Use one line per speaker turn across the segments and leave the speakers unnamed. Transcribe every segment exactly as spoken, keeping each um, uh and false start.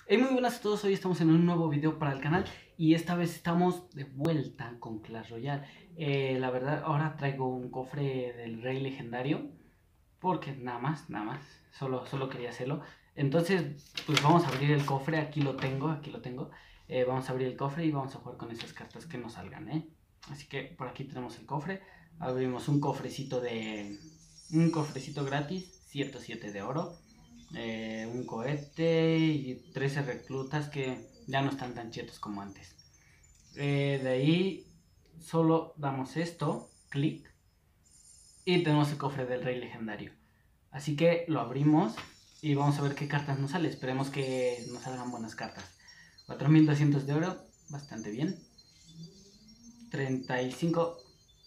Hey, muy buenas a todos, hoy estamos en un nuevo video para el canal y esta vez estamos de vuelta con Clash Royale. eh, La verdad, ahora traigo un cofre del Rey Legendario porque nada más, nada más, solo, solo quería hacerlo. Entonces, pues vamos a abrir el cofre, aquí lo tengo, aquí lo tengo. Eh, vamos a abrir el cofre y vamos a jugar con esas cartas que nos salgan, ¿eh? Así que por aquí tenemos el cofre, abrimos un cofrecito de... un cofrecito gratis, ciento siete de oro. Eh, un cohete y trece reclutas que ya no están tan chetos como antes. Eh, de ahí solo damos esto, clic, y tenemos el cofre del Rey Legendario. Así que lo abrimos y vamos a ver qué cartas nos sale. Esperemos que nos salgan buenas cartas. cuatro mil doscientos de oro, bastante bien. treinta y cinco.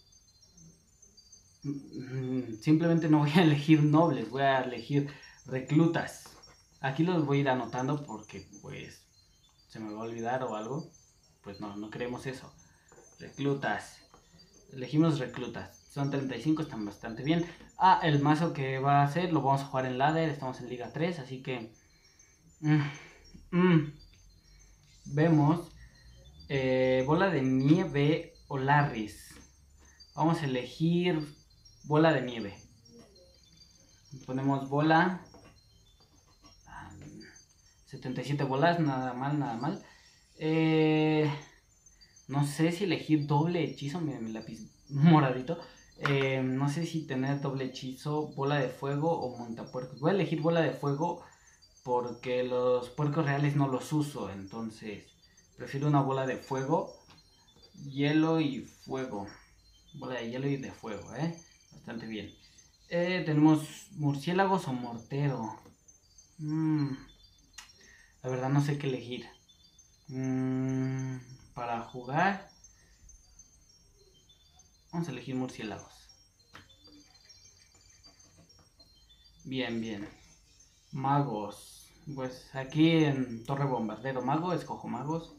Simplemente no voy a elegir nobles, voy a elegir reclutas. Aquí los voy a ir anotando porque pues se me va a olvidar o algo. Pues no, no queremos eso. Reclutas. Elegimos reclutas. Son treinta y cinco, están bastante bien. Ah, el mazo que va a hacer lo vamos a jugar en ladder. Estamos en Liga tres, así que... Mm, mm, vemos eh, bola de nieve o Larris. Vamos a elegir bola de nieve. Ponemos bola. setenta y siete bolas, nada mal, nada mal. Eh, no sé si elegir doble hechizo. Miren mi lápiz moradito. Eh, no sé si tener doble hechizo, bola de fuego o montapuercos. Voy a elegir bola de fuego porque los puercos reales no los uso. Entonces prefiero una bola de fuego. Hielo y fuego. Bola de hielo y de fuego, ¿eh? Bastante bien. Eh, tenemos murciélagos o mortero. Mm, la verdad no sé qué elegir. Mm, para jugar vamos a elegir murciélagos. Bien, bien. Magos. Pues aquí en Torre Bombardero Mago, escojo magos.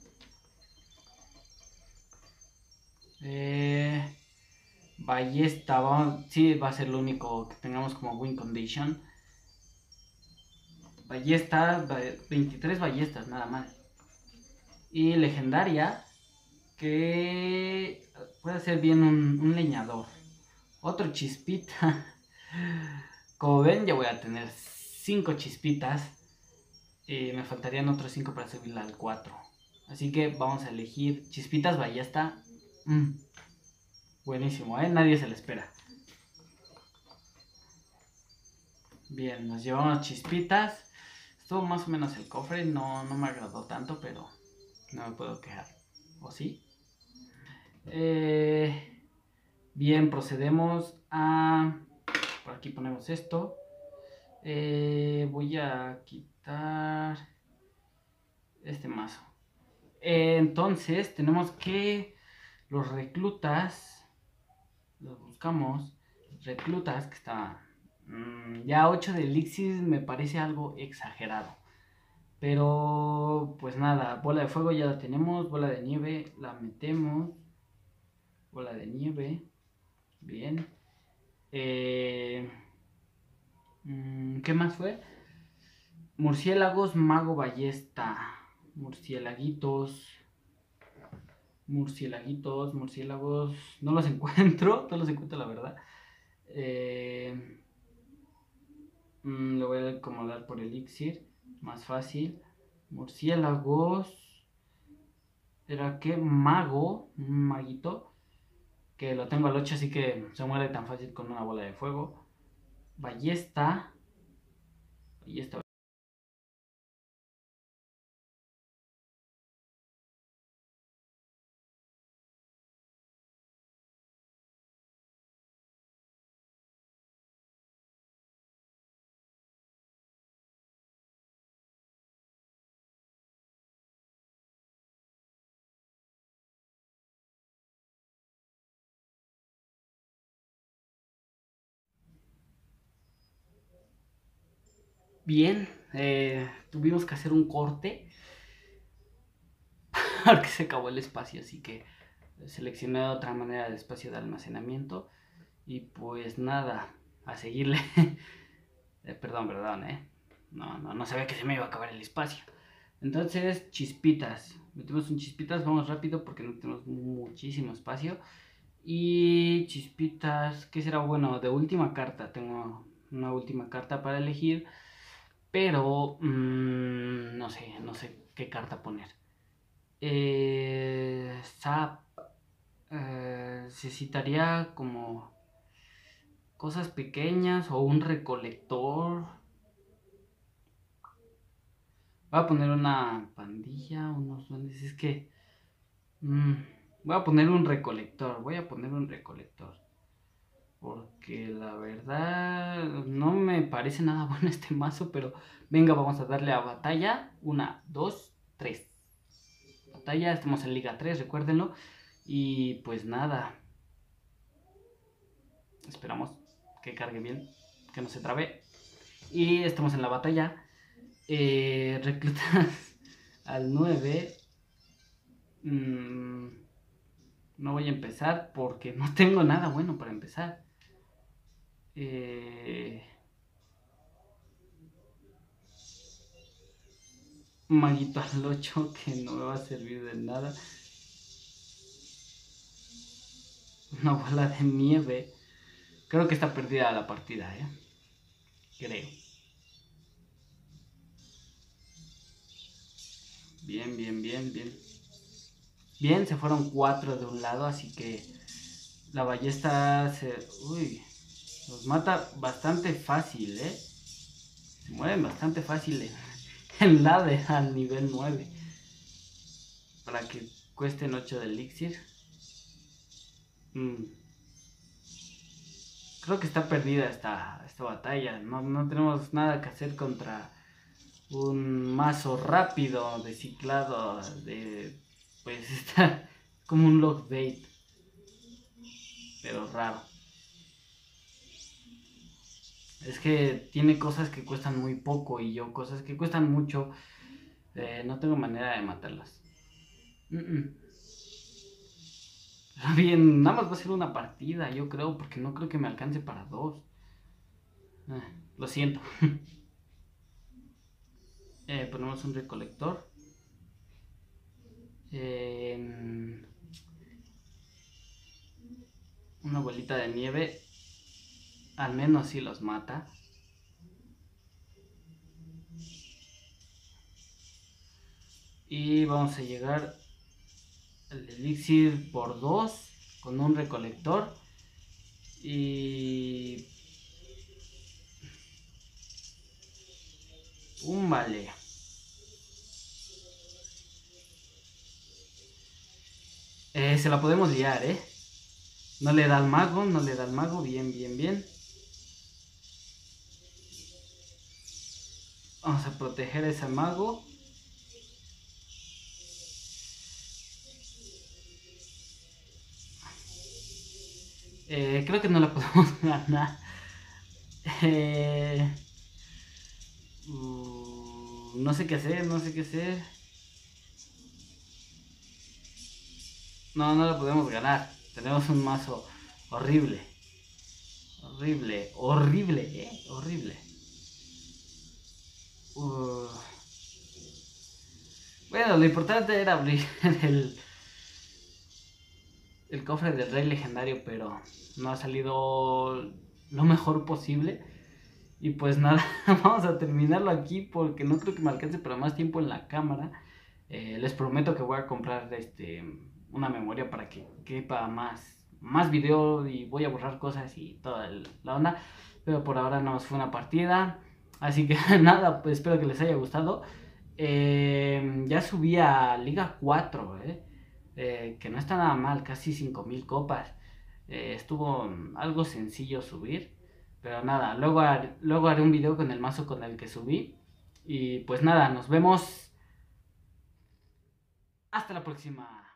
Eh, ballesta, vamos, sí, va a ser lo único que tengamos como win condition. Ballesta, veintitrés ballestas, nada mal. Y legendaria, que puede ser bien un, un leñador. Otro chispita. Como ven, ya voy a tener cinco chispitas. Y me faltarían otros cinco para subirla al cuatro. Así que vamos a elegir chispitas ballesta. Mm, buenísimo, ¿eh? Nadie se la espera. Bien, nos llevamos chispitas. Estuvo más o menos el cofre. No, no me agradó tanto, pero no me puedo quejar. ¿O sí? Eh, bien, procedemos a... Por aquí ponemos esto. Eh, voy a quitar este mazo. Eh, entonces tenemos que los reclutas, los buscamos. Reclutas, que está mmm, ya ocho de elixir, me parece algo exagerado. Pero pues nada, bola de fuego ya la tenemos, bola de nieve la metemos. Bola de nieve, bien. Eh, ¿Qué más fue? Murciélagos, mago, ballesta. Murciélaguitos. Murciélaguitos, murciélagos. No los encuentro, no los encuentro la verdad. Eh, mmm, lo voy a acomodar por elixir. Más fácil. Murciélagos. ¿Era qué? Mago. Un maguito. Que lo tengo al ocho, así que se muere tan fácil con una bola de fuego. Ballesta. Ballesta. Bien, eh, tuvimos que hacer un corte porque se acabó el espacio, así que seleccioné otra manera de espacio de almacenamiento y pues nada, a seguirle. eh, perdón, perdón, eh. No, no, no sabía que se me iba a acabar el espacio. Entonces, chispitas. Metemos un chispitas, vamos rápido porque no tenemos muchísimo espacio. Y chispitas, ¿qué será bueno? De última carta, tengo una última carta para elegir. Pero, mmm, no sé, no sé qué carta poner. Eh, Zap. Eh, necesitaría como cosas pequeñas o un recolector. Voy a poner una pandilla, unos duendes. Es que... mmm, voy a poner un recolector. Voy a poner un recolector. Porque la verdad no me parece nada bueno este mazo. Pero venga, vamos a darle a batalla. Una, dos, tres. Batalla, estamos en Liga tres, recuérdenlo. Y pues nada. Esperamos que cargue bien. Que no se trabe. Y estamos en la batalla. Eh, reclutas al nueve. Mm, no voy a empezar porque no tengo nada bueno para empezar. Eh, maguito al ocho que no me va a servir de nada. Una bola de nieve. Creo que está perdida la partida, ¿eh? Creo. Bien, bien, bien, bien. Bien, se fueron cuatro de un lado, así que la ballesta se... Uy, los mata bastante fácil, ¿eh? Se mueven bastante fácil en, en la de al nivel nueve. Para que cuesten ocho de elixir. Mm. Creo que está perdida esta, esta batalla. No, no tenemos nada que hacer contra un mazo rápido de ciclado. De, pues está como un log bait. Pero raro. Es que tiene cosas que cuestan muy poco y yo cosas que cuestan mucho. Eh, no tengo manera de matarlas. Mm -mm. Bien, nada más va a ser una partida, yo creo, porque no creo que me alcance para dos. Eh, lo siento. eh, ponemos un recolector. Eh, una bolita de nieve. Al menos si los mata. Y vamos a llegar al elixir por dos con un recolector. Y... un vale. Eh, se la podemos liar, ¿eh? No le da al mago, no le da al mago. Bien, bien, bien. Vamos a proteger a ese mago. Eh, creo que no la podemos ganar. Eh, uh, no sé qué hacer, no sé qué hacer. No, no la podemos ganar. Tenemos un mazo horrible. Horrible, horrible, eh, horrible. Uh, bueno, lo importante era abrir el, el cofre del rey legendario, pero no ha salido lo mejor posible. Y pues nada, vamos a terminarlo aquí porque no creo que me alcance para más tiempo en la cámara. Eh, les prometo que voy a comprar este, una memoria para que quepa más, más video y voy a borrar cosas y toda el, la onda. Pero por ahora no fue una partida. Así que nada, pues espero que les haya gustado. Eh, ya subí a Liga cuatro, eh, eh, que no está nada mal, casi cinco mil copas. Eh, estuvo algo sencillo subir. Pero nada, luego haré, luego haré un video con el mazo con el que subí. Y pues nada, nos vemos. Hasta la próxima.